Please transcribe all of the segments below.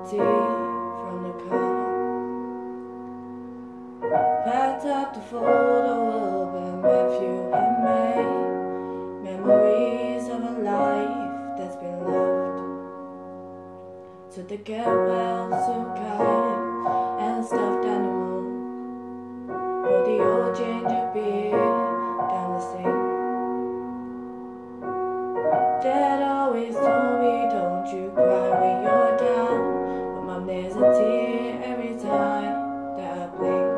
tea from the cup. Packed up the photo album Matthew had made, memories of a life that's been loved. To the get-well suit kite and stuffed animal, pour the old ginger beer down the sink. Dad always told me, don't you cry when you're down, but Mom, there's a tear every time that I blink.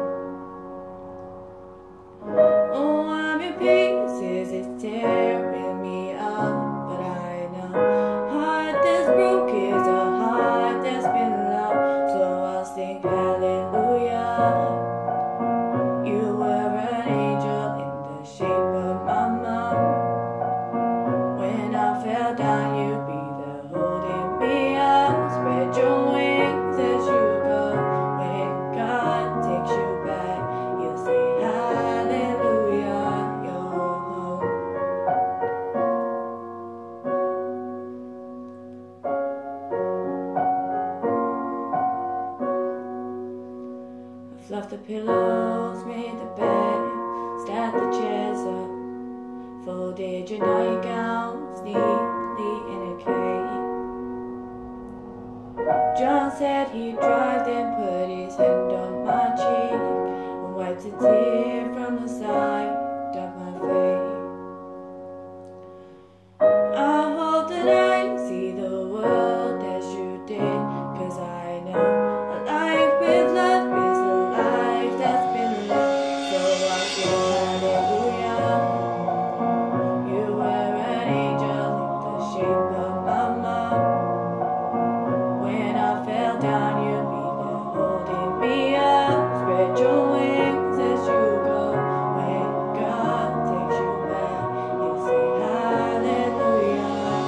Oh, I'm in pieces, it's tearing me up, but I know heart that's broke is a heart that's been loved, so I'll sing hallelujah. You were an angel in the shape of my mom. When I fell down, you'd be there holding me up. Spread your wings as you go. When God takes you back, you'll say hallelujah, you're home. I fluffed the pillows, made the bed, stacked the chairs up, folded your nightgowns neatly in a cake. John said he'd drive, then put his hand on my cheek and wiped a tear from the side of my face. I hope that I see the world as you did, 'cause I know a life with love is a life that's been lived. So I sing hallelujah. You were an angel in the shape of my mom. When I fell down, you'd be there holding me up. Spread your wings as you go. When God takes you back, you say hallelujah.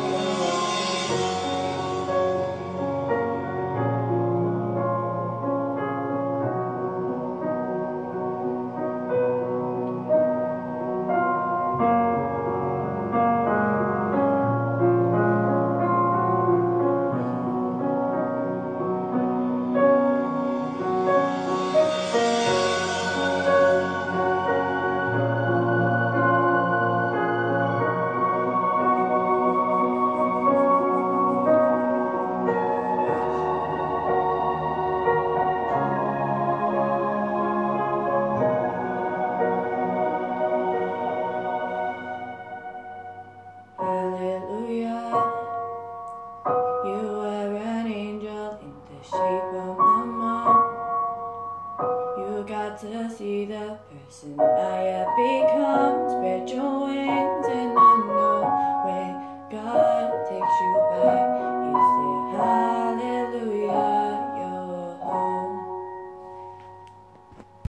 You were an angel in the shape of my mom. You got to see the person I have become. Spread your